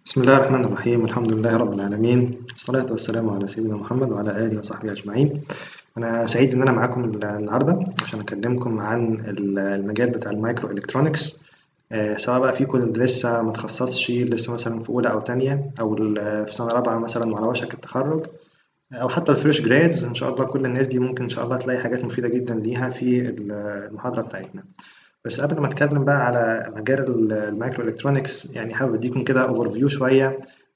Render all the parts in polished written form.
بسم الله الرحمن الرحيم، الحمد لله رب العالمين، والصلاة والسلام على سيدنا محمد وعلى آله وصحبه أجمعين. أنا سعيد إن أنا معاكم النهاردة عشان أكلمكم عن المجال بتاع المايكرو إلكترونكس. سواء بقى فيكم اللي لسه ما تخصصش، لسه مثلا في أولى أو تانية، أو في سنة رابعة مثلا وعلى وشك التخرج، أو حتى الفريش جرادز. إن شاء الله كل الناس دي ممكن إن شاء الله تلاقي حاجات مفيدة جدا ليها في المحاضرة بتاعتنا. بس قبل ما اتكلم بقى على مجال المايكرو الكترونكس، يعني حابب اديكم كده اوفر فيو شويه،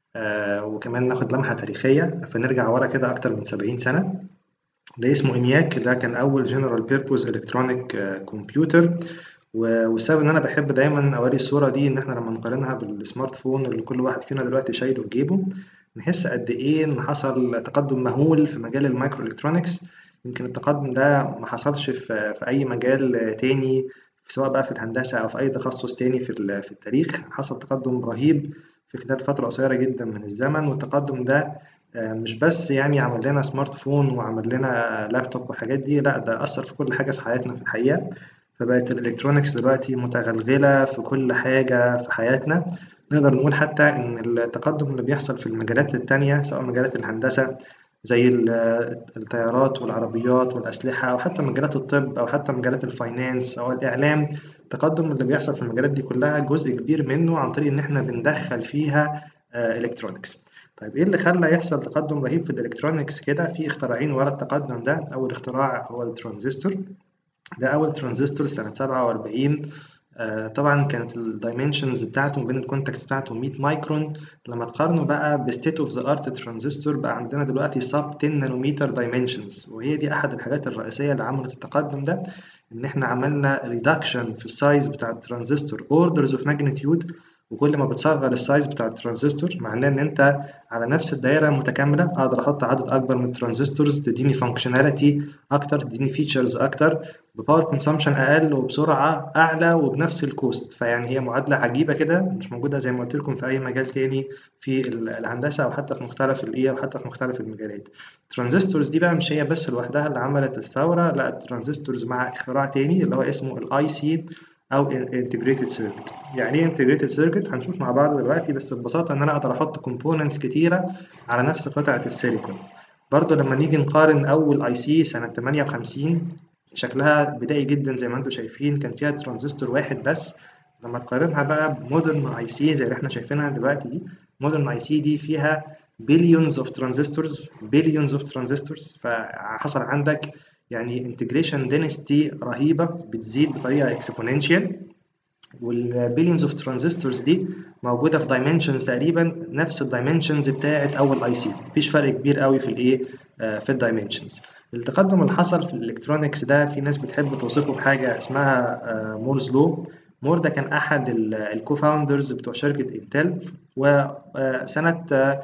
وكمان ناخد لمحه تاريخيه فنرجع ورا كده اكتر من 70 سنه. ده اسمه انياك، ده كان اول جنرال بيربوز الكترونيك كمبيوتر. والسبب ان انا بحب دايما اوري الصوره دي ان احنا لما نقارنها بالسمارت فون اللي كل واحد فينا دلوقتي شايله في جيبه، نحس قد ايه ان حصل تقدم مهول في مجال المايكرو الكترونكس. يمكن التقدم ده ما حصلش في اي مجال تاني، سواء بقى في الهندسه او في اي تخصص تاني في التاريخ. حصل تقدم رهيب في خلال فتره قصيره جدا من الزمن، والتقدم ده مش بس يعني عمل لنا سمارت فون وعمل لنا لابتوب والحاجات دي، لا ده أثر في كل حاجة في حياتنا في الحقيقة. فبقت الإلكترونيكس دلوقتي متغلغلة في كل حاجة في حياتنا. نقدر نقول حتى إن التقدم اللي بيحصل في المجالات التانية، سواء مجالات الهندسة زي الطيارات والعربيات والأسلحة، أو حتى مجالات الطب، أو حتى مجالات الفاينانس أو الإعلام، التقدم اللي بيحصل في المجالات دي كلها جزء كبير منه عن طريق إن إحنا بندخل فيها إلكترونيكس. طيب إيه اللي خلّى يحصل تقدُّم رهيب في الإلكترونيكس كده؟ في اختراعين ورا التقدُّم ده. أول اختراع هو الترانزستور. ده أول ترانزستور سنة 47. طبعًا كانت الdimensions بتاعته ما بين الcontacts بتاعته 100 مايكرون. لمّا تقارنه بقى بstate of the art ترانزستور، بقى عندنا دلوقتي sub 10 نانومتر dimensions، وهي دي أحد الحاجات الرئيسية اللي عملت التقدُّم ده، إن إحنا عملنا reduction في الsize بتاع الترانزستور orders of magnitude. وكل ما بتصغّر الsize بتاع الترانزستور معناه إن أنت على نفس الدايرة متكاملة أقدر أحُط عدد أكبر من الترانزستورز تدّيني functionality أكتر، تدّيني features أكتر، بpower consumption أقل وبسرعة أعلى وبنفس الcost. فيعني هي معادلة عجيبة كده مش موجودة زي ما قُلت لكم في أي مجال تاني في الهندسة، أو حتى في مختلف أو حتى في مختلف المجالات. الترانزستورز دي بقى مش هي بس لوحدها اللي عملت الثورة، لأ الترانزستورز مع اختراع تاني اللي هو اسمه الIC أو integrated circuit. يعني إيه integrated circuit؟ هنشوف مع بعض دلوقتي، بس ببساطة إن أنا أقدر أحط components كتيرة على نفس قطعة السيليكون. برضه لما نيجي نقارن أول IC سنة 58، شكلها بدائي جدا زي ما انتم شايفين، كان فيها ترانزستور واحد بس. لما تقارنها بقى بمودرن اي سي زي اللي احنا شايفينها دلوقتي دي، مودرن اي سي دي فيها بليونز اوف ترانزستورز، بليونز اوف ترانزستورز. فحصل عندك يعني انتجريشن دينستي رهيبه بتزيد بطريقه اكسبوننشال. والبليونز اوف ترانزستورز دي موجوده في دايمنشنز تقريبا نفس الدايمنشنز بتاعه اول اي سي، مفيش فرق كبير قوي في الايه، في الدايمنشنز. التقدم اللي حصل في الالكترونيكس ده في ناس بتحب توصفه بحاجه اسمها مورز لو. مور ده كان احد الكوفاوندرز بتوع شركه انتل، وسنه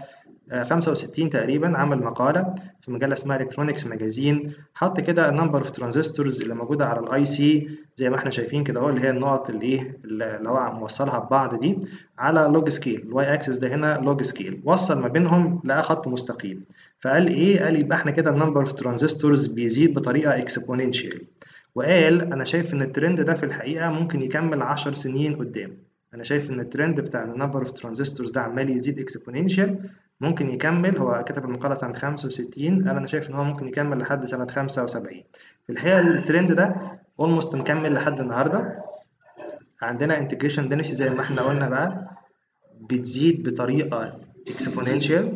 65 تقريبا عمل مقالة في مجلة اسمها الكترونكس ماجازين، حط كده النمبر اوف ترانزستورز اللي موجودة على الاي سي زي ما احنا شايفين كده اهو، اللي هي النقط اللي ايه اللي هو موصلها ببعض دي على لوج سكيل. الواي اكسس ده هنا لوج سكيل، وصل ما بينهم لقى خط مستقيم. فقال ايه؟ قال يبقى احنا كده النمبر اوف ترانزستورز بيزيد بطريقة اكسبوننشال. وقال انا شايف ان الترند ده في الحقيقة ممكن يكمل 10 سنين قدام. انا شايف ان الترند بتاع النمبر اوف ترانزستورز ده عمال يزيد اكسبوننشال، ممكن يكمل. هو كتب المقالة سنة 65، قال أنا شايف إن هو ممكن يكمل لحد سنة 75. في الحقيقة الترند ده اولموست مكمل لحد النهاردة. عندنا انتجريشن دينسي زي ما احنا قلنا بقى بتزيد بطريقة اكسبوننشال.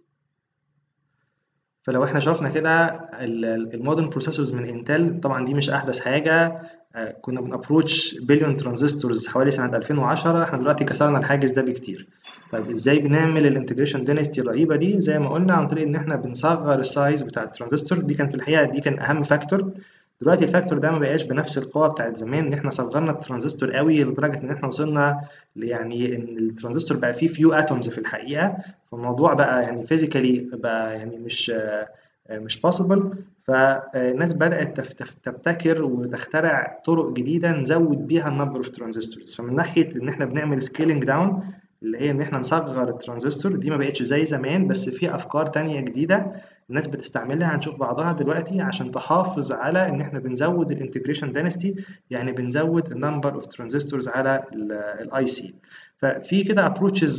فلو احنا شفنا كده المودرن بروسيسورز من انتل، طبعا دي مش احدث حاجه. كنا بنابروتش بليون ترانزستورز حوالي سنه 2010، احنا دلوقتي كسرنا الحاجز ده بكتير. طيب ازاي بنعمل الانتجريشن دينستي الرهيبه دي؟ زي ما قلنا عن طريق ان احنا بنصغر السايز بتاع الترانزستور. دي كان في الحقيقه دي كان اهم فاكتور. دلوقتي الفاكتور ده ما بقاش بنفس القوه بتاعت زمان، ان احنا صغرنا الترانزستور قوي لدرجه ان احنا وصلنا يعني ان الترانزستور بقى فيه فيو اتومز في الحقيقه. فالموضوع بقى يعني فيزيكالي بقى يعني مش possible. فالناس بدأت تبتكر وتخترع طرق جديدة نزود بيها النمبر اوف ترانزستورز. فمن ناحية ان احنا بنعمل سكيلينج داون، اللي هي ان احنا نصغر الترانزستور، دي ما بقتش زي زمان، بس في افكار تانية جديدة الناس بتستعملها هنشوف بعضها دلوقتي عشان تحافظ على ان احنا بنزود الانتجريشن داينستي، يعني بنزود النمبر اوف ترانزستورز على الاي سي. ففي كده ابروتشز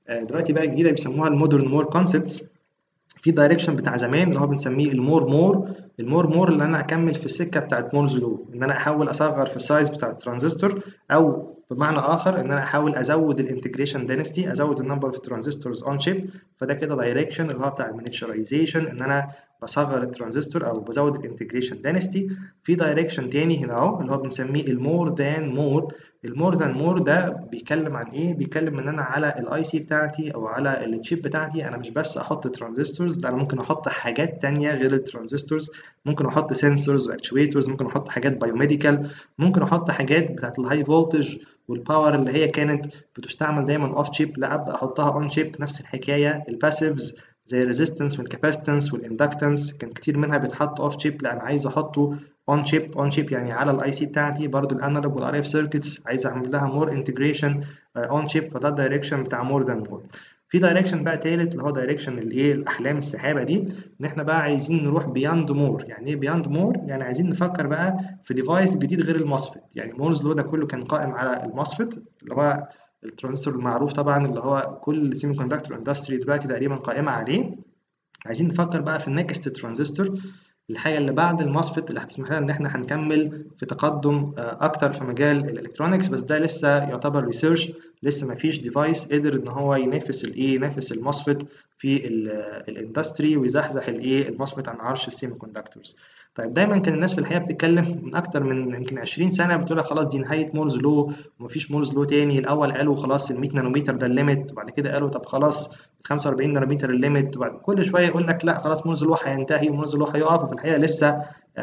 دلوقتي بقى الجديده بيسموها المودرن مور كونسبتس. في دايركشن بتاع زمان اللي هو بنسميه المور مور. المور مور اللي انا اكمل في السكه بتاعت مورز لو، ان انا احاول اصغر في السايز بتاع الترانزستور، او بمعنى اخر ان انا احاول ازود الانتجريشن دينستي، ازود النمبر اوف ترانزستورز اون شيب. فده كده دايركشن اللي هو بتاع المينيتشرايزيشن، ان انا بصغر الترانزستور او بزود الانتجريشن دينستي. في دايركشن تاني هنا اهو اللي هو بنسميه المور ذان مور. المور ذان مور ده بيتكلم عن ايه؟ بيتكلم ان انا على الاي سي بتاعتي او على التشيب بتاعتي انا مش بس احط ترانزستورز، لا انا ممكن احط حاجات تانية غير الترانزستورز. ممكن احط سنسورز واكتويترز، ممكن احط حاجات بايوميديكال، ممكن احط حاجات بتاعت الهاي فولتج والباور اللي هي كانت بتستعمل دايما اوف شيب، لا ابدا احطها اون شيب. نفس الحكايه الباسيفز زي الريزيستنس والكاباسيتنس والاندكتنس كان كتير منها بيتحط اوف شيب، لا انا عايز احطه اون شيب. اون شيب يعني على الاي سي بتاعتي. برضو الانالوج والار اف سيركتس عايز اعمل لها مور انتجريشن اون شيب، فده الدايركشن بتاع مور ذان مور. في دايركشن بقى تالت اللي هو دايركشن الايه، الاحلام السحابه دي، ان احنا بقى عايزين نروح بياند مور. يعني ايه بياند مور؟ يعني عايزين نفكر بقى في ديفايس جديد غير الموسفيت. يعني مورز لو ده كله كان قائم على الموسفيت اللي هو الترانزستور المعروف طبعا، اللي هو كل سيمي كوندكتور اندستري دلوقتي تقريبا قائمه عليه. عايزين نفكر بقى في النكست ترانزستور، الحاجه اللي بعد الماسفيت اللي هتسمح لنا ان احنا هنكمل في تقدم اكتر في مجال الالكترونكس. بس ده لسه يعتبر ريسيرش، لسه ما فيش ديفايس قدر ان هو ينافس الايه، ينافس الماسفيت في الاندستري ويزحزح الايه الماسفيت عن عرش السيمي كوندكتورز. طيب دايما كان الناس في الحقيقه بتتكلم من اكتر من يمكن 20 سنه بتقول خلاص دي نهايه مورز لو ومفيش مورز لو تاني. الاول قالوا خلاص ال 100 نانومتر ده الليميت، وبعد كده قالوا طب خلاص 45 نانومتر الليميت، وبعد كل شويه يقول لك لا خلاص مورز لو هينتهي ومورز لو هيقف. وفي الحقيقه لسه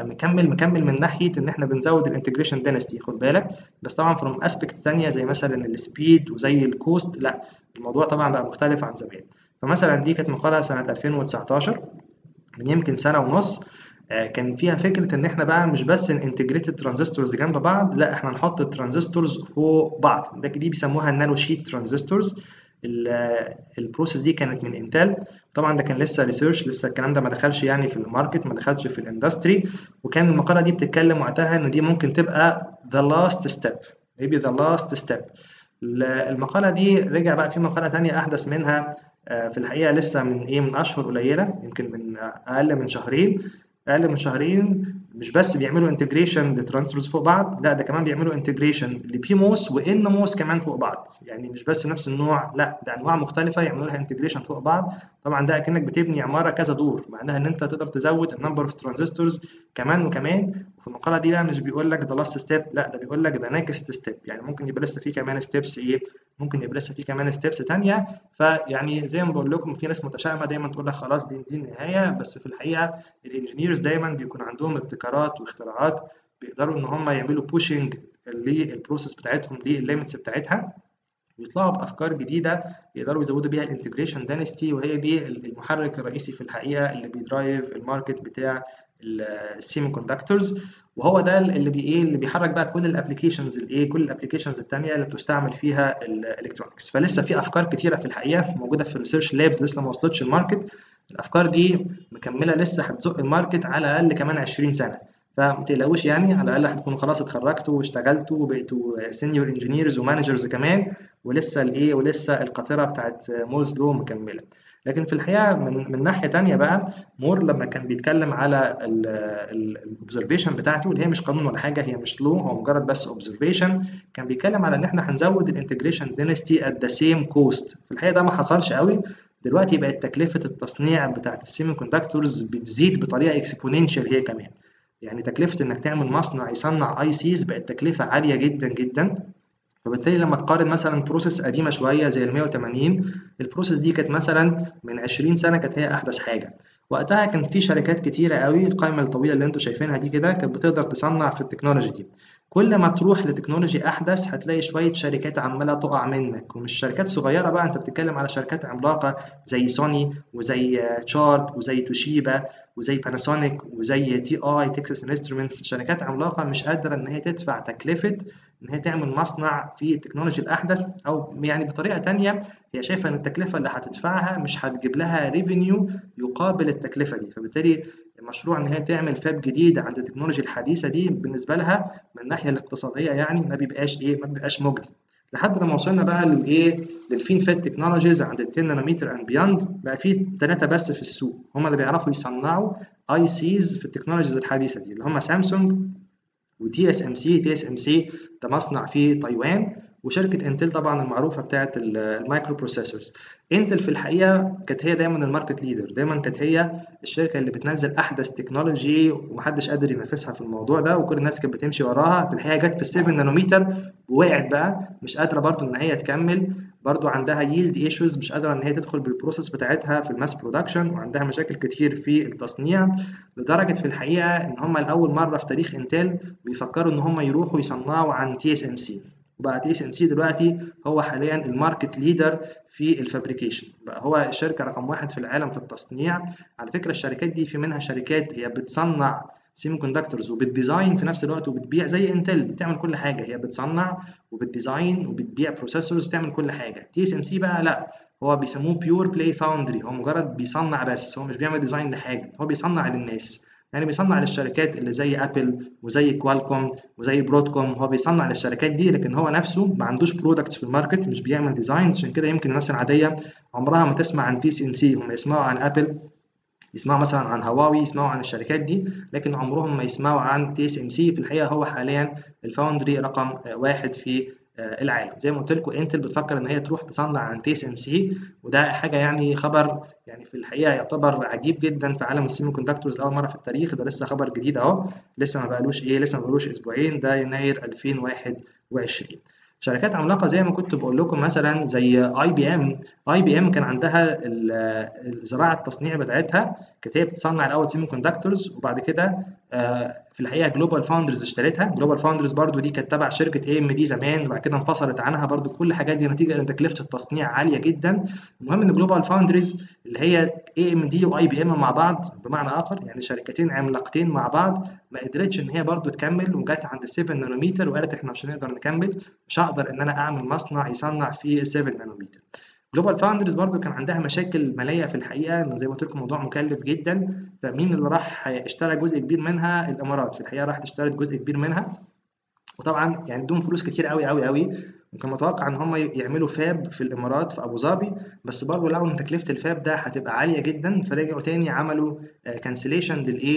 مكمل من ناحيه ان احنا بنزود الانتجريشن دينستي، خد بالك. بس طبعا فروم اسبيكتس ثانيه زي مثلا السبيد وزي الكوست، لا الموضوع طبعا بقى مختلف عن زمان. فمثلا دي كانت مقاله سنه 2019 من يمكن سنه ونص، كان فيها فكره ان احنا بقى مش بس انتجريت الترانزستورز جنب بعض، لا احنا نحط الترانزستورز فوق بعض. دي بيسموها النانو شيت ترانزستورز. البروسيس دي كانت من انتل. طبعا ده كان لسه ريسيرش، لسه الكلام ده ما دخلش يعني في الماركت، ما دخلش في الاندستري. وكان المقاله دي بتتكلم وقتها ان دي ممكن تبقى the last step، maybe the last step. المقاله دي رجع بقى في مقاله تانية احدث منها، في الحقيقه لسه من ايه، من اشهر قليله، يمكن من اقل من شهرين. اقل من شهرين مش بس بيعملوا انتجريشن لترانزستورز فوق بعض، لا ده كمان بيعملوا انتجريشن لبي موس وان موس كمان فوق بعض. يعني مش بس نفس النوع، لا ده انواع مختلفه يعملوا لها انتجريشن فوق بعض. طبعا ده اكنك بتبني عماره كذا دور، معناها ان انت تقدر تزود النمبر اوف ترانزستورز كمان وكمان. وفي المقاله دي بقى مش بيقول لك ده لاست ستيب، لا ده بيقول لك ده نيكست ستيب. يعني ممكن يبقى لسه في كمان ستيبس ايه، ممكن يبقى لسه في كمان ستيبس ثانيه. فيعني زي ما بقول لكم في ناس متشائمه دايما تقول لك خلاص دي النهايه، بس في الحقيقه الانجينيرز دايما بيكون عندهم ابتكارات واختراعات بيقدروا ان هم يعملوا بوشنج للبروسيس بتاعتهم للليميتس بتاعتها، ويطلعوا بافكار جديده يقدروا يزودوا بيها الانتجريشن دانستي. وهي دي المحرك الرئيسي في الحقيقه اللي بيدرايف الماركت بتاع السيمي كوندكتورز. وهو ده اللي اللي بيحرك بقى كل الابلكيشنز كل الابلكيشنز الثانيه اللي بتستعمل فيها الالكترونكس. فلسه في افكار كتيره في الحقيقه موجوده في الريسيرش لابس لسه ما وصلتش الماركت. الافكار دي مكمله لسه هتزق الماركت على الاقل كمان 20 سنه. فما تقلقوش يعني، على الاقل هتكونوا خلاص اتخرجتوا واشتغلتوا وبقيتوا سينيور انجينيرز ومانجرز كمان، ولسه ولسه القاطره بتاعت مورز لو مكمله. لكن في الحقيقه من ناحيه تانية بقى، مور لما كان بيتكلم على الاوبزرفيشن بتاعته اللي هي مش قانون ولا حاجه، هي مش لو، هو مجرد بس اوبزرفيشن، كان بيتكلم على ان احنا هنزود الانتجريشن دينستي ات ذا سيم كوست. في الحقيقه ده ما حصلش قوي. دلوقتي بقت تكلفه التصنيع بتاعت السيمي كوندكتورز بتزيد بطريقه اكسبوننشال هي كمان. يعني تكلفه انك تعمل مصنع يصنع اي سيز بقت تكلفه عاليه جدا جدا. فبالتالي لما تقارن مثلا بروسيس قديمه شويه زي ال 180، البروسيس دي كانت مثلا من 20 سنه كانت هي احدث حاجه. وقتها كان في شركات كتيره قوي، القائمه الطويله اللي انتم شايفينها دي كده كانت بتقدر تصنع في التكنولوجي دي. كل ما تروح لتكنولوجي احدث هتلاقي شويه شركات عماله تقع منك، ومش شركات صغيره بقى، انت بتتكلم على شركات عملاقه زي سوني وزي شارب وزي توشيبا وزي باناسونيك وزي تي اي تكساس انسترومنتس. شركات عملاقه مش قادره ان هي تدفع تكلفه ان هي تعمل مصنع في التكنولوجي الاحدث، او يعني بطريقه تانية هي شايفه ان التكلفه اللي هتدفعها مش هتجيب لها ريفينيو يقابل التكلفه دي. فبالتالي مشروع ان هي تعمل فاب جديد عند التكنولوجيا الحديثه دي بالنسبه لها من الناحيه الاقتصاديه يعني ما بيبقاش مجدي. لحد لما وصلنا بقى للفين فيت تكنولوجيز عند ال 10 نانومتر اند بياند بقى في 3 بس في السوق هم اللي بيعرفوا يصنعوا اي سيز في التكنولوجيز الحديثه دي، اللي هم سامسونج وتي اس ام سي. تي اس ام سي ده مصنع في تايوان، وشركه انتل طبعا المعروفه بتاعه المايكرو بروسيسورز. انتل في الحقيقه كانت هي دايما الماركت ليدر، دايما كانت هي الشركه اللي بتنزل احدث تكنولوجي ومحدش قادر ينافسها في الموضوع ده، وكل الناس كانت بتمشي وراها. في الحقيقه جت في ال 7 نانومتر ووقعت بقى، مش قادره برضو ان هي تكمل، برضو عندها ييلد ايشوز، مش قادره ان هي تدخل بالبروسيس بتاعتها في الماس برودكشن، وعندها مشاكل كتير في التصنيع، لدرجه في الحقيقه ان هم لاول مره في تاريخ انتل بيفكروا ان هم يروحوا يصنعوا عن تي اس ام سي. وبقى تي اس ام سي دلوقتي هو حاليا الماركت ليدر في الفابريكيشن، بقى هو الشركه رقم 1 في العالم في التصنيع. على فكره الشركات دي في منها شركات هي بتصنع سيمي كوندكتورز وبتديزاين في نفس الوقت وبتبيع، زي انتل بتعمل كل حاجه، هي بتصنع وبتديزاين وبتبيع بروسيسورز، تعمل كل حاجه. تي اس ام سي بقى لا، هو بيسموه بيور بلاي فاوندري، هو مجرد بيصنع بس، هو مش بيعمل ديزاين لحاجه، هو بيصنع للناس. يعني بيصنع للشركات اللي زي ابل وزي كوالكوم وزي برودكوم، هو بيصنع للشركات دي، لكن هو نفسه ما عندوش برودكتس في الماركت، مش بيعمل ديزاينز. عشان كده يمكن الناس العاديه عمرها ما تسمع عن تي اس ام سي، هم يسمعوا عن ابل، يسمعوا مثلا عن هواوي، يسمعوا عن الشركات دي، لكن عمرهم ما يسمعوا عن تي اس ام سي. في الحقيقه هو حاليا الفاوندري رقم 1 في العالم. زي ما قلت لكم انتل بتفكر ان هي تروح تصنع عن تي اس ام سي، وده حاجه يعني خبر يعني في الحقيقه يعتبر عجيب جدا في عالم السيمي كوندكتورز، اول مره في التاريخ. ده لسه خبر جديد اهو، لسه ما بقالوش اسبوعين، ده يناير 2021. شركات عملاقه زي ما كنت بقول لكم مثلا زي اي بي ام. اي بي ام كان عندها الزراعه التصنيع بتاعتها، كانت هي بتصنع الاول سيمي كوندكتورز، وبعد كده في الحقيقه جلوبال فاوندرز اشترتها. جلوبال فاوندرز برضو دي كانت تبع شركه اي ام دي زمان، وبعد كده انفصلت عنها. برضو كل الحاجات دي نتيجه ان تكلفه التصنيع عاليه جدا. المهم ان جلوبال فاوندرز اللي هي اي ام دي واي بي ام مع بعض، بمعنى اخر يعني شركتين عملاقتين مع بعض، ما قدرتش ان هي برضو تكمل، وجت عند 7 نانومتر وقالت احنا مش هنقدر نكمل، مش هقدر ان انا اعمل مصنع يصنع في 7 نانومتر. جلوبال فاوندرز برضو كان عندها مشاكل ماليه في الحقيقه، انه زي ما قلت لكم موضوع مكلف جدا. فمين اللي راح اشترى جزء كبير منها؟ الامارات. في الحقيقه راحت اشترت جزء كبير منها، وطبعا يعني ادوهم فلوس كتير قوي قوي قوي، وكان متوقع ان هم يعملوا فاب في الامارات في ابو ظبي، بس برضه لقوا ان تكلفه الفاب ده هتبقى عاليه جدا، فرجعوا تاني عملوا كانسليشن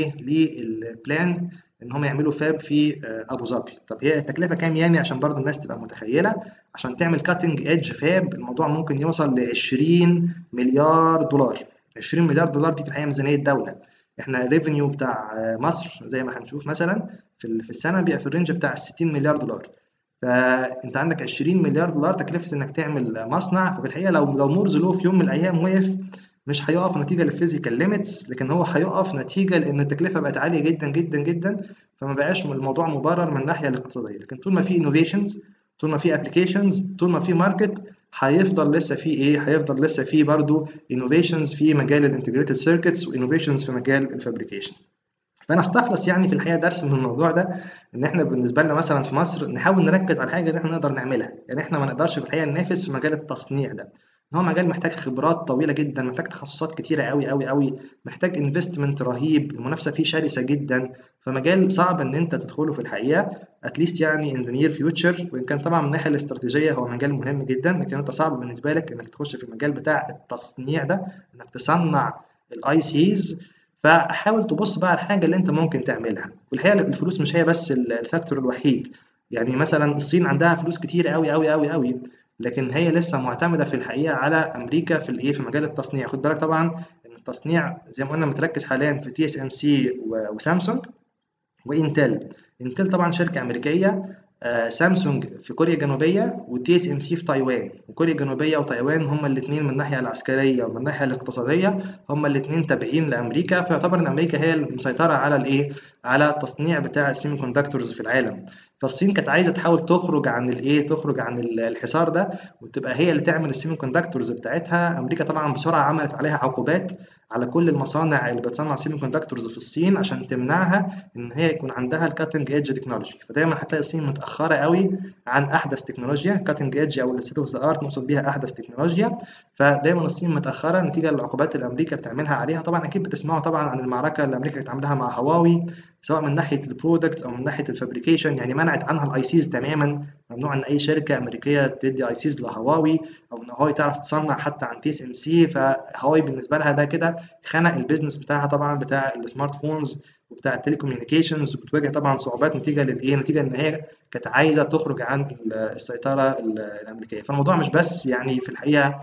للبلان ان هم يعملوا فاب في ابو ظبي. طب هي التكلفه كام يعني؟ عشان برضه الناس تبقى متخيله، عشان تعمل كاتنج ايدج فاب الموضوع ممكن يوصل ل 20 مليار دولار. 20 مليار دولار دي في الحقيقه ميزانيه دوله. احنا الريفينيو بتاع مصر زي ما هنشوف مثلا في السنه بيبقى في الرينج بتاع 60 مليار دولار. فانت عندك 20 مليار دولار تكلفه انك تعمل مصنع. ففي الحقيقه لو مورز لو في يوم من الايام وقف، مش هيقف نتيجه للفيزيكال ليميتس، لكن هو هيقف نتيجه لان التكلفه بقت عاليه جدا جدا جدا، فما بقاش الموضوع مبرر من الناحيه الاقتصاديه. لكن طول ما في انوفيشنز، طول ما في ابلكيشنز، طول ما في ماركت، هيفضل لسه في هيفضل لسه في برضه انوفيشنز في مجال الانتجريتد سيركتس، وانوفيشنز في مجال الفابريكيشن. فانا استخلص يعني في الحقيقه درس من الموضوع ده، ان احنا بالنسبه لنا مثلا في مصر نحاول نركز على الحاجه اللي احنا نقدر نعملها. يعني احنا ما نقدرش في الحقيقه ننافس في مجال التصنيع ده، هو مجال محتاج خبرات طويله جدا، محتاج تخصصات كتيره قوي قوي قوي، محتاج انفستمنت رهيب، المنافسه فيه شرسه جدا، فمجال صعب ان انت تدخله في الحقيقه اتليست يعني ان ذا نير فيوتشر. وان كان طبعا من الناحيه الاستراتيجيه هو مجال مهم جدا، لكن انت صعب بالنسبه لك انك تخش في المجال بتاع التصنيع ده، انك تصنع الاي سيز. فحاول تبص بقى على الحاجه اللي انت ممكن تعملها. والحقيقه الفلوس مش هي بس الفاكتور الوحيد. يعني مثلا الصين عندها فلوس كتير قوي قوي قوي قوي، لكن هي لسه معتمده في الحقيقه على امريكا في في مجال التصنيع. خد بالك طبعا ان التصنيع زي ما قلنا متركز حاليا في تي اس ام سي وسامسونج وانتل. انتل طبعا شركه امريكيه، سامسونج في كوريا الجنوبيه، وتي اس ام سي في تايوان. وكوريا الجنوبيه وتايوان هما الاثنين من الناحيه العسكريه ومن الناحيه الاقتصاديه هما الاثنين تابعين لامريكا، فيعتبر ان امريكا هي المسيطره على على التصنيع بتاع السيمي كوندكتورز في العالم. فالصين كانت عايزه تحاول تخرج عن تخرج عن الحصار ده، وتبقى هي اللي تعمل السيمي كوندكتورز بتاعتها. امريكا طبعا بسرعه عملت عليها عقوبات على كل المصانع اللي بتصنع سيمي كوندكتورز في الصين، عشان تمنعها ان هي يكون عندها الكاتنج ايدج تكنولوجي. فدايما هتلاقي الصين متاخره قوي عن احدث تكنولوجيا. كاتنج ايدج او الستيت اوف ذا ارت نقصد بيها احدث تكنولوجيا. فدايما الصين متاخره نتيجه للعقوبات اللي امريكا بتعملها عليها. طبعا اكيد بتسمعوا طبعا عن المعركه اللي امريكا كانت عاملاها مع هواوي سواء من ناحيه البرودكتس او من ناحيه الفابريكيشن. يعني منعت عنها الاي سيز تماما، ممنوع ان اي شركه امريكيه تدي اي سيز لهواوي، او ان هواوي تعرف تصنع حتى عن تي اس ام سي. فهواوي بالنسبه لها ده كده خنق البيزنس بتاعها طبعا، بتاع السمارت فونز وبتاع التليكوميونيكيشنز، وبتواجه طبعا صعوبات نتيجه للايه، نتيجه ان هي كانت عايزه تخرج عن السيطره الامريكيه. فالموضوع مش بس يعني في الحقيقه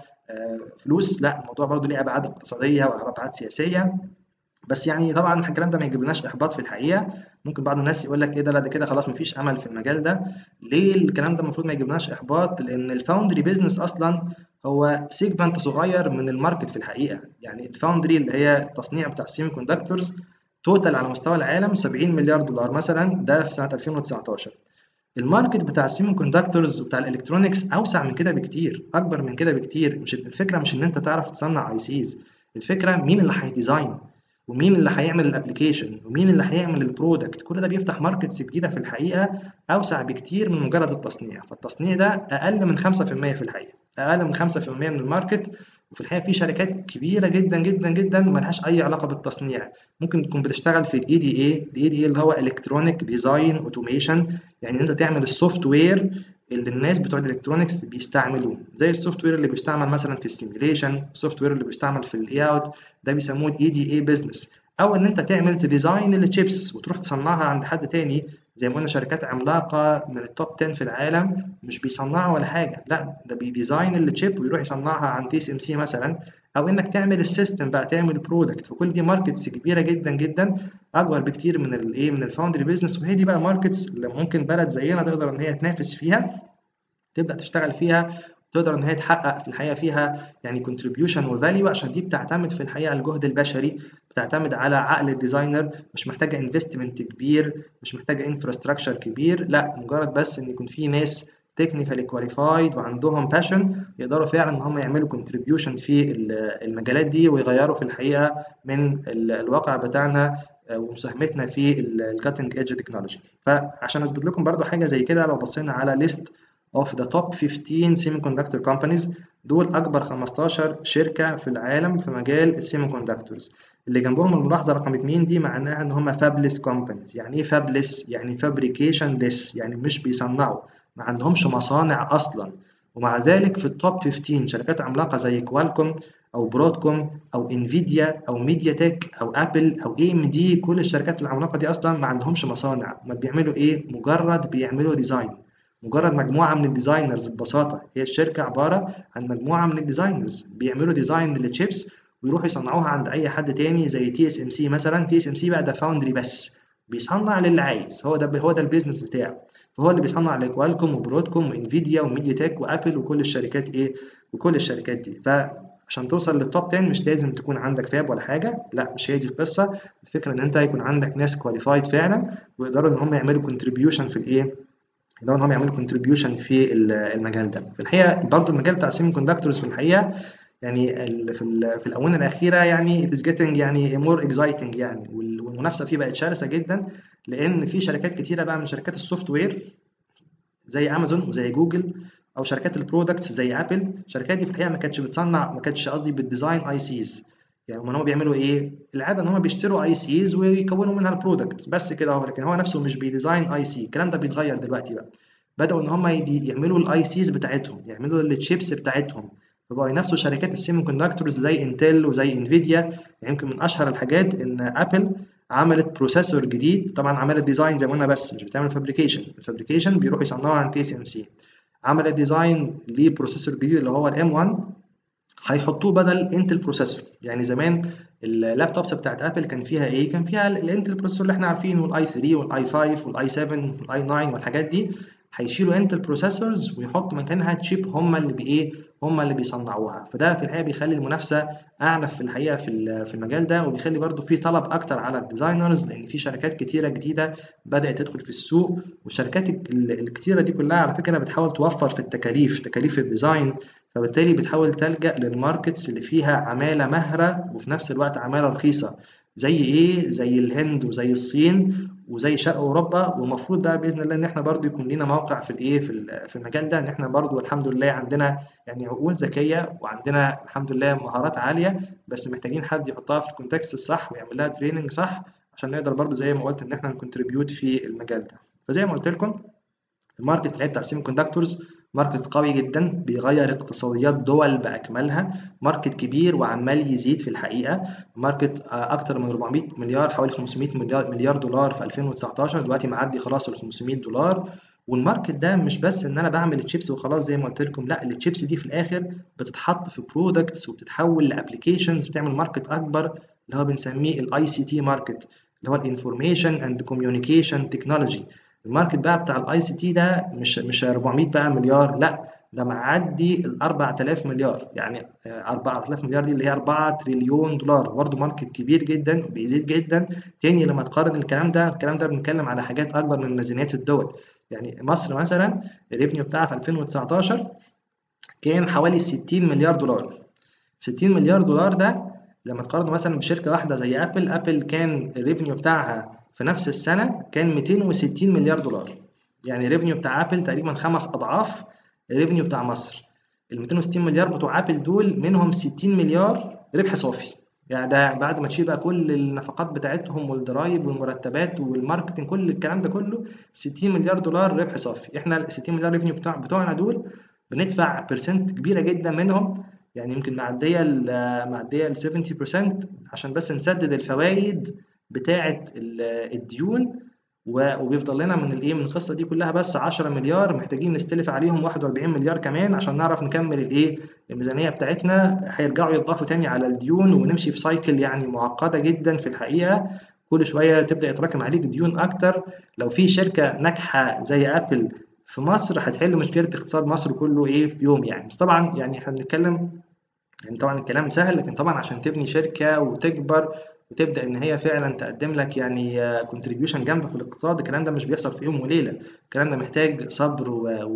فلوس، لا الموضوع برضه ليه ابعاد اقتصاديه وابعاد سياسيه. بس يعني طبعا الكلام ده ما يجيبلناش احباط في الحقيقه. ممكن بعض الناس يقول لك ايه ده، لا ده كده خلاص مفيش امل في المجال ده. ليه الكلام ده المفروض ما يجيبلناش احباط؟ لان الفاوندري بيزنس اصلا هو سيجمنت صغير من الماركت في الحقيقه. يعني الفاوندري اللي هي التصنيع بتاع السيمي كوندكتورز، توتال على مستوى العالم 70 مليار دولار مثلا، ده في سنه 2019. الماركت بتاع السيمي كوندكتورز وبتاع الالكترونكس اوسع من كده بكتير، اكبر من كده بكتير. مش الفكره مش ان انت تعرف تصنع اي سيز، الفكره مين اللي هيديزاين، ومين اللي هيعمل الابلكيشن، ومين اللي هيعمل البرودكت. كل ده بيفتح ماركتس جديده في الحقيقه، اوسع بكتير من مجرد التصنيع. فالتصنيع ده اقل من 5% في الحقيقه، اقل من 5% من الماركت. وفي الحقيقه في شركات كبيره جدا جدا جدا ملهاش اي علاقه بالتصنيع، ممكن تكون بتشتغل في الاي دي اي. الاي دي اي اللي هو الكترونيك ديزاين اوتوميشن، يعني انت تعمل السوفت وير اللي الناس بتوع الالكترونكس بيستعملوه، زي السوفت وير اللي بيستعمل مثلا في السيميوليشن، السوفت وير اللي بيستعمل في الاي اوت، ده بيسموه الاي دي اي بزنس. او ان انت تعمل تديزاين الشيبس وتروح تصنعها عند حد تاني، زي ما قلنا شركات عملاقه من التوب 10 في العالم مش بيصنعوا ولا حاجه، لا ده بيديزاين الشيب ويروح يصنعها عند تي اس ام سي مثلا. او انك تعمل السيستم بقى، تعمل برودكت. فكل دي ماركتس كبيره جدا جدا، اكبر بكتير من الايه، من الفاوندري بيزنس. وهي دي بقى ماركتس اللي ممكن بلد زينا تقدر ان هي تنافس فيها، تبدا تشتغل فيها، تقدر ان هي تحقق في الحقيقه فيها يعني كونتريبيوشن وفاليو. عشان دي بتعتمد في الحقيقه على الجهد البشري، بتعتمد على عقل الديزاينر، مش محتاجه انفستمنت كبير، مش محتاجه انفراستراكشر كبير، لا مجرد بس ان يكون في ناس تكنيكالي كواليفايد وعندهم باشن، يقدروا فعلا ان هم يعملوا كونتريبيوشن في المجالات دي، ويغيروا في الحقيقه من الواقع بتاعنا ومساهمتنا في الكاتنج ايدج تكنولوجي. فعشان اثبت لكم برضو حاجه زي كده، لو بصينا على ليست of the top 15 semiconductor companies، دول أكبر 15 شركة في العالم في مجال السيمي كوندكتورز. اللي جنبهم الملاحظة رقم 2 دي معناها إن هم فابلس كومبانيز. يعني إيه فابلس؟ يعني فابريكيشن ليس، يعني مش بيصنعوا، ما عندهمش مصانع أصلا. ومع ذلك في التوب 15 شركات عملاقة زي كوالكوم أو برودكوم أو انفيديا أو ميديا تك أو أبل أو اي ام دي، كل الشركات العملاقة دي أصلا ما عندهمش مصانع. ما بيعملوا إيه؟ مجرد بيعملوا ديزاين، مجرد مجموعة من الديزاينرز. ببساطة هي الشركة عبارة عن مجموعة من الديزاينرز بيعملوا ديزاين للتشيبس ويروحوا يصنعوها عند أي حد تاني، زي تي اس ام سي مثلا. تي اس ام سي بقى ده فاوندري بس، بيصنع للي عايز، هو ده البيزنس بتاعه. فهو اللي بيصنع لكوالكوم وبرودكوم وانفيديا وميديا تك وابل وكل الشركات ايه، وكل الشركات دي. فعشان توصل للتوب 10 مش لازم تكون عندك فاب ولا حاجه، لا مش هي دي القصه. الفكره ان انت يكون عندك ناس كواليفايد فعلا، ويقدروا ان هم يعملوا كونتريبيوشن في الايه، يقدروا ان هم يعملوا كونتريبيوشن في المجال ده. في الحقيقه برضو المجال بتاع السيمي كوندكتورز في الحقيقه يعني في الاونه الاخيره يعني it is getting يعني more exciting يعني، والمنافسه فيه بقت شرسه جدا، لان في شركات كتيره بقى من شركات السوفت وير زي امازون وزي جوجل، او شركات البرودكتس زي ابل. الشركات دي في الحقيقه ما كانتش بتصنع، ما كانتش قصدي بالديزاين اي سيز. يعني هم بيعملوا ايه؟ العاده ان هم بيشتروا اي سيز ويكونوا منها البرودكت بس كده اهو، لكن هو نفسه مش بيديزاين اي سي. الكلام ده بيتغير دلوقتي بقى، بداوا ان هم يعملوا الاي سيز بتاعتهم، يعملوا التشيبس بتاعتهم، فبقوا ينافسوا شركات السيمي كوندكتورز زي انتل وزي انفيديا. يعني يمكن من اشهر الحاجات ان ابل عملت بروسيسور جديد، طبعا عملت ديزاين زي ما قلنا بس مش بتعمل فابريكيشن. الفابريكيشن بيروحوا يصنعوها عن تي اس ام سي. عملت ديزاين لبروسيسور جديد اللي هو الام 1، هيحطوه بدل انتل بروسيسور. يعني زمان اللابتوبس بتاعت ابل كان فيها ايه؟ كان فيها الانتل بروسيسور اللي احنا عارفينه، والاي 3 والاي 5 والاي 7 والاي 9 والحاجات دي. هيشيلوا انتل بروسيسورز ويحطوا مكانها تشيب هم اللي بايه، هم اللي بيصنعوها. فده في الحقيقه بيخلي المنافسه اعنف في الحقيقه في المجال ده، وبيخلي برضو في طلب اكتر على الديزاينرز، لان في شركات كتيره جديده بدات تدخل في السوق. والشركات الكتيره دي كلها على فكره بتحاول توفر في التكاليف، تكاليف الديزاين. فبالتالي بتحاول تلجأ للماركتس اللي فيها عمالة ماهرة وفي نفس الوقت عمالة رخيصة، زي ايه؟ زي الهند وزي الصين وزي شرق اوروبا. ومفروض بقى باذن الله ان احنا برضو يكون لينا موقع في الايه، في المجال ده، ان احنا برضو الحمد لله عندنا يعني عقول ذكيه، وعندنا الحمد لله مهارات عاليه، بس محتاجين حد يحطها في الكونتكست الصح ويعمل لها تريننج صح عشان نقدر برضو زي ما قلت ان احنا نكونتريبيوت في المجال ده. فزي ما قلت لكم الماركت اللي هي بتاع السيمي كوندكتورز ماركت قوي جدا، بيغير اقتصاديات دول باكملها، ماركت كبير وعمال يزيد في الحقيقه. ماركت اكتر من 400 مليار، حوالي 500 مليار دولار في 2019، دلوقتي معدي خلاص ال 500 دولار. والماركت ده مش بس ان انا بعمل الشيبس وخلاص زي ما قلت لكم، لا، الشيبس دي في الاخر بتتحط في برودكتس وبتتحول لابلكيشنز، بتعمل ماركت اكبر اللي هو بنسميه الاي سي تي ماركت، اللي هو الانفورميشن اند كوميونيكيشن تكنولوجي. الماركت بقى بتاع الاي سي تي ده مش 400 بقى مليار، لا، ده معدي ال 4000 مليار، يعني 4000 مليار دي اللي هي 4 تريليون دولار، برضه ماركت كبير جدا وبيزيد جدا. تاني لما تقارن الكلام ده بنتكلم على حاجات اكبر من ميزانيات الدول. يعني مصر مثلا الريفنيو بتاعها في 2019 كان حوالي 60 مليار دولار. 60 مليار دولار ده لما تقارنه مثلا بشركة واحدة زي ابل كان الريفنيو بتاعها في نفس السنة كان 260 مليار دولار. يعني الريفنيو بتاع ابل تقريبا 5 اضعاف الريفنيو بتاع مصر. ال 260 مليار بتوع ابل دول منهم 60 مليار ربح صافي، يعني ده بعد ما تشيل بقى كل النفقات بتاعتهم والضرايب والمرتبات والماركتنج كل الكلام ده كله، 60 مليار دولار ربح صافي. احنا ال 60 مليار ريفنيو بتوعنا دول بندفع برسنت كبيرة جدا منهم، يعني يمكن معدية ال 70%، عشان بس نسدد الفوائد بتاعة الديون. وبيفضل لنا من الايه، من القصه دي كلها بس 10 مليار محتاجين نستلف عليهم 41 مليار كمان عشان نعرف نكمل الايه، الميزانيه بتاعتنا. هيرجعوا يضافوا تاني على الديون ونمشي في سايكل يعني معقده جدا في الحقيقه. كل شويه تبدا يتراكم عليك ديون اكتر. لو في شركه ناجحه زي ابل في مصر هتحل مشكله اقتصاد مصر كله ايه في يوم يعني. بس طبعا يعني احنا بنتكلم، يعني طبعا الكلام سهل، لكن طبعا عشان تبني شركة وتكبر وتبدأ إن هي فعلا تقدم لك يعني كونتريبيوشن جامدة في الاقتصاد، الكلام ده مش بيحصل في يوم وليلة، الكلام ده محتاج صبر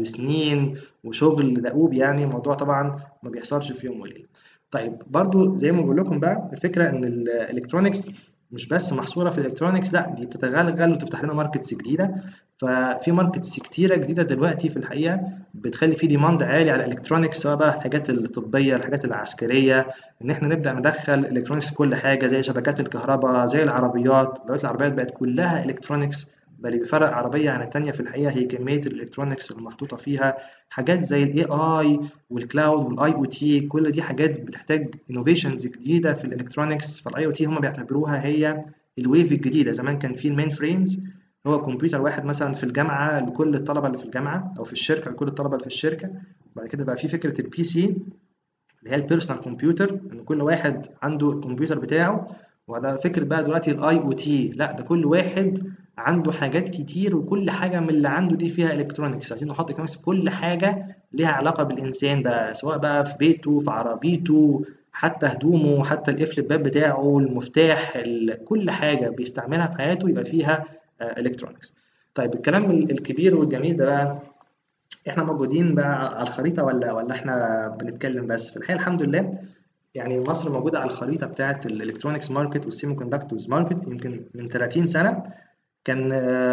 وسنين وشغل دؤوب، يعني الموضوع طبعا ما بيحصلش في يوم وليلة. طيب برضو زي ما بقول لكم بقى، الفكرة إن الإلكترونيكس مش بس محصورة في الإلكترونيكس، لا، دي بتتغلغل وتفتح لنا ماركتس جديدة. ففي ماركتس كتيرة جديدة دلوقتي في الحقيقة بتخلي في ديماند عالي على الالكترونيكس، سواء بقى الحاجات الطبيه، الحاجات العسكريه، ان احنا نبدا ندخل الكترونيكس في كل حاجه، زي شبكات الكهرباء، زي العربيات. دلوقتي العربيات بقت كلها الكترونيكس، بل اللي بيفرق عربيه عن التانيه في الحقيقه هي كميه الالكترونيكس المحطوطه فيها. حاجات زي الاي اي والكلاود والاي او تي، كل دي حاجات بتحتاج انوفيشنز جديده في الالكترونيكس. فالاي او تي هم بيعتبروها هي الويف الجديده. زمان كان في المين فريمز، هو كمبيوتر واحد مثلا في الجامعة لكل الطلبة اللي في الجامعة، أو في الشركة لكل الطلبة اللي في الشركة. بعد كده بقى في فكرة البي سي اللي هي البيرسونال كمبيوتر، إن كل واحد عنده الكمبيوتر بتاعه. وده فكرة بقى دلوقتي الاي او تي، لا، ده كل واحد عنده حاجات كتير، وكل حاجة من اللي عنده دي فيها الكترونكس. عايزين نحط الكترونكس في كل حاجة ليها علاقة بالإنسان بقى، سواء بقى في بيته، في عربيته، حتى هدومه، حتى القفل الباب بتاعه، المفتاح، كل حاجة بيستعملها في حياته يبقى فيها الكترونكس. طيب الكلام الكبير والجميل ده بقى، احنا موجودين بقى على الخريطة ولا احنا بنتكلم بس؟ في الحقيقة الحمد لله يعني مصر موجودة على الخريطة بتاعة الالكترونكس ماركت والسيمي كوندكتورز ماركت يمكن من 30 سنة. كان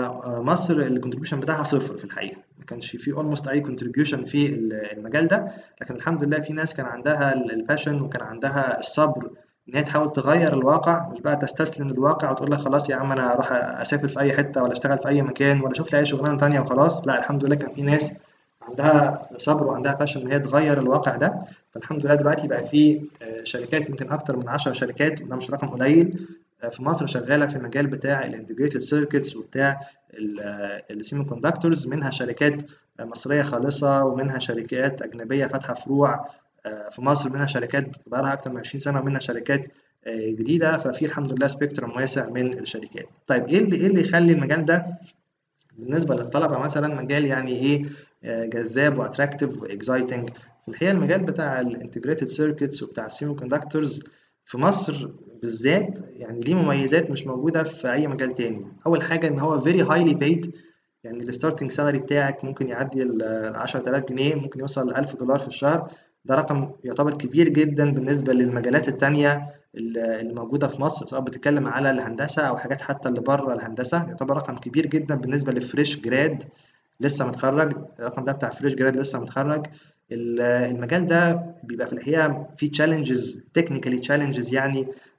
مصر الكونتريبيوشن بتاعها صفر في الحقيقة، ما كانش في اولموست اي كونتريبيوشن في المجال ده. لكن الحمد لله في ناس كان عندها الباشن وكان عندها الصبر ان هي تحاول تغير الواقع، مش بقى تستسلم للواقع وتقول لك خلاص يا عم انا اروح اسافر في اي حتة ولا اشتغل في اي مكان ولا اشوف لي اي شغلانة تانية وخلاص. لا، الحمد لله كان في ناس عندها صبر وعندها باشن ان هي تغير الواقع ده. فالحمد لله دلوقتي بقى في شركات، يمكن اكتر من 10 شركات، وده مش رقم قليل، في مصر شغاله في المجال بتاع الانتجريتد سيركتس وبتاع السيمي كوندكتورز. منها شركات مصريه خالصه، ومنها شركات اجنبيه فاتحه فروع في مصر، منها شركات بقى لها اكتر من 20 سنه، ومنها شركات جديده. ففي الحمد لله سبيكترم واسع من الشركات. طيب ايه اللي يخلي المجال ده بالنسبه للطلبه مثلا مجال يعني ايه جذاب واتراكتيف واكزايتنج؟ في الحقيقه المجال بتاع الانتجريتد سيركتس وبتاع السيمي كوندكتورز في مصر بالذات يعني ليه مميزات مش موجوده في اي مجال تاني. اول حاجه ان هو فيري هايلي بيد، يعني الستارتنج سالاري بتاعك ممكن يعدي ال 10000 جنيه، ممكن يوصل ل 1000 دولار في الشهر. ده رقم يعتبر كبير جدا بالنسبه للمجالات التانيه اللي موجوده في مصر، سواء بتتكلم على الهندسه او حاجات حتى اللي بره الهندسه. يعتبر رقم كبير جدا بالنسبه لفريش جراد لسه متخرج. الرقم ده بتاع فريش جراد لسه متخرج. المجال ده بيبقى في الحقيقه فيه تشالنجز، تكنيكالي تشالنجز يعني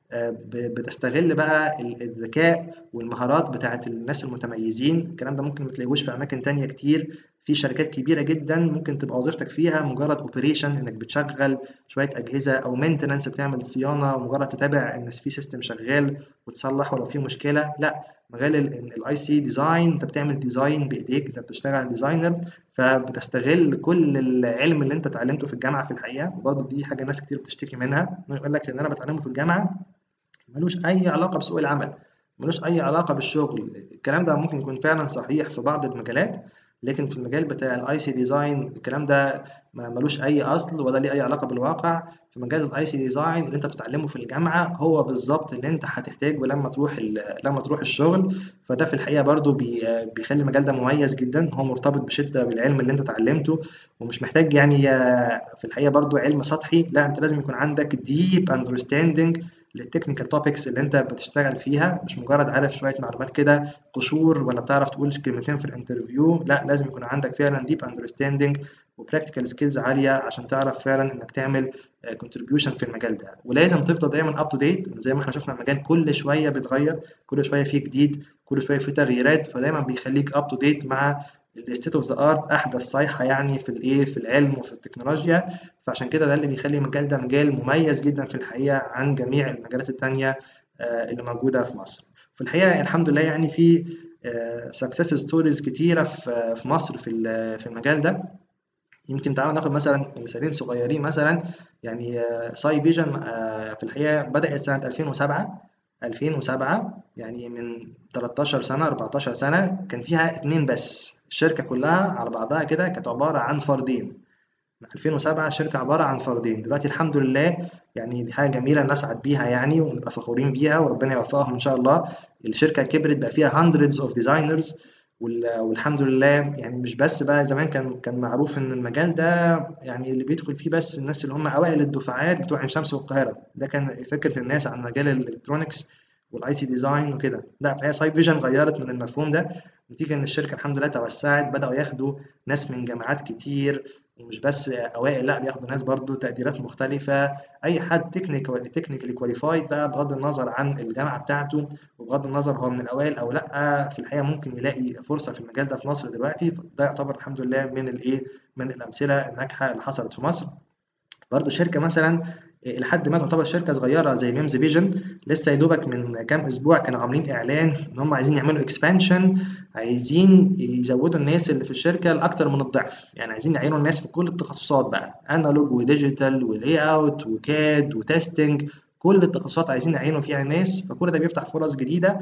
بتستغل بقى الذكاء والمهارات بتاعت الناس المتميزين. الكلام ده ممكن ما تلاقيهوش في اماكن تانية كتير. في شركات كبيرة جدا ممكن تبقى وظيفتك فيها مجرد اوبريشن، انك بتشغل شوية اجهزة، او مينتنانس بتعمل صيانة ومجرد تتابع ان في سيستم شغال وتصلحه لو في مشكلة. لا، مجال الاي سي ديزاين انت بتعمل ديزاين بايديك، انت بتشتغل ديزاينر، فبتستغل كل العلم اللي انت اتعلمته في الجامعة في الحقيقة. وبرضه دي حاجة ناس كتير بتشتكي منها، انه يقول لك ان انا بتعلمه في الجامعة ملوش أي علاقة بسوق العمل، ملوش أي علاقة بالشغل. الكلام ده ممكن يكون فعلا صحيح في بعض المجالات، لكن في المجال بتاع الاي سي ديزاين الكلام ده ملوش أي أصل ولا ليه أي علاقة بالواقع. في مجال الاي سي ديزاين اللي أنت بتتعلمه في الجامعة هو بالظبط اللي أنت هتحتاجه لما تروح لما تروح الشغل. فده في الحقيقة برضو بيخلي المجال ده مميز جدا، هو مرتبط بشدة بالعلم اللي أنت اتعلمته، ومش محتاج يعني في الحقيقة برضو علم سطحي. لا، أنت لازم يكون عندك deep understanding للتكنيكال توبكس اللي انت بتشتغل فيها، مش مجرد عارف شويه معلومات كده قشور ولا بتعرف تقول كلمتين في الانترفيو. لا، لازم يكون عندك فعلا ديب اندرستاندنج وبراكتيكال سكيلز عاليه عشان تعرف فعلا انك تعمل كونتريبيوشن في المجال ده. ولازم تفضل دايما اب تو ديت، زي ما احنا شفنا المجال كل شويه بيتغير، كل شويه فيه جديد، كل شويه فيه تغييرات، فدايما بيخليك اب تو ديت مع الستيت اوف ذا ارت، احدث صيحه يعني في الايه، في العلم وفي التكنولوجيا. فعشان كده ده اللي بيخلي المجال ده مجال مميز جدا في الحقيقة عن جميع المجالات التانية اللي موجودة في مصر. في الحقيقة الحمد لله يعني في سكسس ستوريز كتيرة في مصر في المجال ده. يمكن تعالى ناخد مثلا مثالين صغيرين. مثلا يعني ساي فيجن في الحقيقة بدأت سنة 2007 يعني من 13 سنة 14 سنة كان فيها اتنين بس. الشركة كلها على بعضها كده كانت عبارة عن فردين. من 2007 الشركة عبارة عن فردين. دلوقتي الحمد لله يعني دي حاجة جميلة نسعد بيها يعني ونبقى فخورين بيها وربنا يوفقهم إن شاء الله. الشركة كبرت بقى فيها hundreds of designers والحمد لله. يعني مش بس بقى زمان كان معروف إن المجال ده يعني اللي بيدخل فيه بس الناس اللي هم أوائل الدفعات بتوع عين شمس والقاهرة. ده كان فكرة الناس عن مجال الإلكترونيكس والاي سي ديزاين وكده. لا، هي سايب فيجن غيرت من المفهوم ده، نتيجة إن الشركة الحمد لله توسعت، بدأوا ياخدوا ناس من جامعات كتير، ومش بس اوائل، لا بياخدوا ناس برضو تقديرات مختلفه. اي حد تكنيكالي كواليفايد بقى بغض النظر عن الجامعه بتاعته وبغض النظر هو من الاوائل او لا، في الحقيقه ممكن يلاقي فرصه في المجال ده في مصر دلوقتي. ده يعتبر الحمد لله من الايه، من الامثله الناجحه اللي حصلت في مصر. برضو شركة مثلا لحد ما تعتبر شركة صغيرة زي ميمز فيجن، لسه يا دوبك من كام أسبوع كانوا عاملين إعلان إن هم عايزين يعملوا إكسبانشن، عايزين يزودوا الناس اللي في الشركة لأكتر من الضعف. يعني عايزين يعينوا الناس في كل التخصصات بقى، أنالوج وديجيتال ولاي أوت وكاد وتستنج، كل التخصصات عايزين يعينوا فيها ناس. فكل ده بيفتح فرص جديدة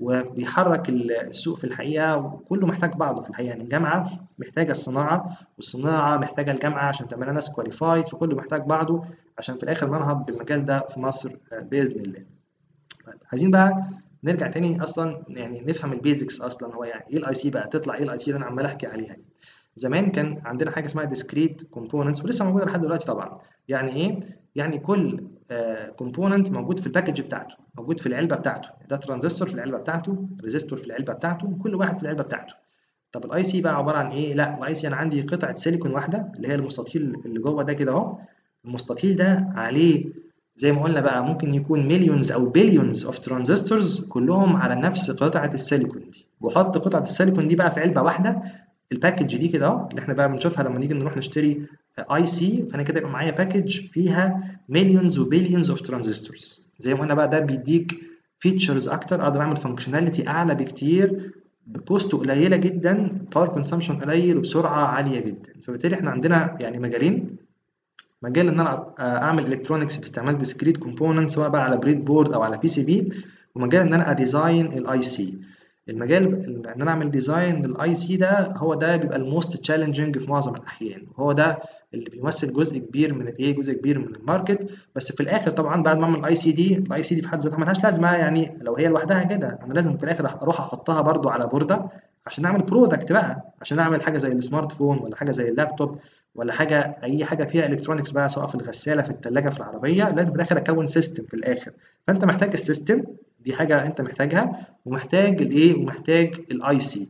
وبيحرك السوق في الحقيقة، وكله محتاج بعضه في الحقيقة. يعني الجامعة محتاجة الصناعة والصناعة محتاجة الجامعة عشان تعمل لها ناس كواليفايد، فكله محتاج بعضه عشان في الآخر ننهض بالمجال ده في مصر بإذن الله. طيب عايزين بقى نرجع تاني أصلا يعني نفهم البيزكس أصلا. هو يعني إيه الأي سي بقى؟ تطلع إيه الأي سي اللي أنا عمال أحكي عليها دي؟ زمان كان عندنا حاجة اسمها discrete components ولسه موجودة لحد دلوقتي طبعا. يعني إيه؟ يعني كل كومبوننت موجود في الباكج بتاعته، موجود في العلبة بتاعته. ده ترانزستور في العلبة بتاعته، ريزيستور في العلبة بتاعته، كل واحد في العلبة بتاعته. طب الاي سي بقى عباره عن ايه؟ لا، الاي سي انا عندي قطعه سيليكون واحده اللي هي المستطيل اللي جوه ده كده اهو. المستطيل ده عليه زي ما قلنا بقى ممكن يكون مليونز او بليونز اوف ترانزستورز كلهم على نفس قطعه السيليكون دي. وحط قطعه السيليكون دي بقى في علبه واحده، الباكج دي كده اهو اللي احنا بقى بنشوفها لما نيجي نروح نشتري اي سي. فانا كده يبقى معايا باكج فيها مليونز وبليونز اوف ترانزستورز. زي ما قلنا بقى ده بيديك فيتشرز اكتر، اقدر اعمل فانكشناليتي اعلى بكتير بكوست قليله جدا، باور كونسامشن قليل، وبسرعه عاليه جدا. فبالتالي احنا عندنا يعني مجالين: مجال ان انا اعمل الكترونكس باستعمال ديسكريت كومبوننت سواء بقى على بريد بورد او على بي سي بي، ومجال ان انا اديزاين الاي سي. المجال ان انا اعمل ديزاين للاي سي ده هو ده بيبقى الموست تشالنجينج في معظم الاحيان، وهو ده اللي بيمثل جزء كبير من الايه، جزء كبير من الماركت. بس في الاخر طبعا بعد ما اعمل الاي سي دي في حد ذاتها ملهاش لازمه، يعني لو هي لوحدها كده انا لازم في الاخر اروح احطها برضو على بورده عشان اعمل برودكت بقى، عشان اعمل حاجه زي السمارت فون ولا حاجه زي اللابتوب ولا حاجه، اي حاجه فيها الكترونكس بقى، سواء في الغساله في الثلاجه في العربيه. لازم في الاخر اكون سيستم في الاخر. فانت محتاج السيستم، دي حاجه انت محتاجها، ومحتاج الايه، ومحتاج الاي سي.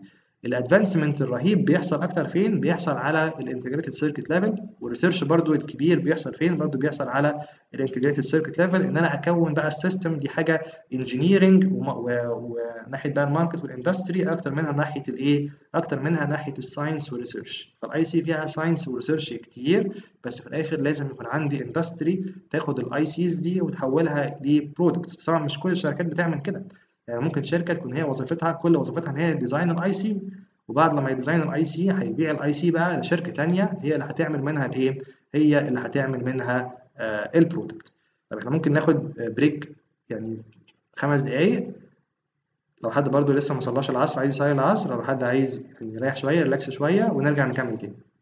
الادفانسمنت الرهيب بيحصل اكتر فين؟ بيحصل على الانتجريتد سيركت ليفل، والريسيرش برضو الكبير بيحصل فين؟ برضو بيحصل على الانتجريتد سيركت ليفل، ان انا اكون بقى السيستم دي حاجه انجينيرنج، وناحيه بقى الماركت والاندستري اكتر منها ناحيه الايه؟ اكتر منها ناحيه الساينس والريسيرش. فالاي سي فيها ساينس وريسيرش كتير، بس في الاخر لازم يكون عندي اندستري تاخد الاي سيز دي وتحولها لبرودكتس. بس طبعا مش كل الشركات بتعمل كده، يعني ممكن شركه تكون هي وظيفتها كل وظيفتها ان هي ديزاين الاي سي، وبعد لما يديزاين الاي سي هيبيع الاي سي بقى لشركه تانيه هي اللي هتعمل منها الايه؟ هي اللي هتعمل منها البرودكت. طب احنا ممكن ناخد بريك يعني 5 دقايق، لو حد برضو لسه ما صلاش العصر عايز يصلي العصر، لو حد عايز يعني يريح شويه ريلاكس شويه ونرجع نكمل تاني.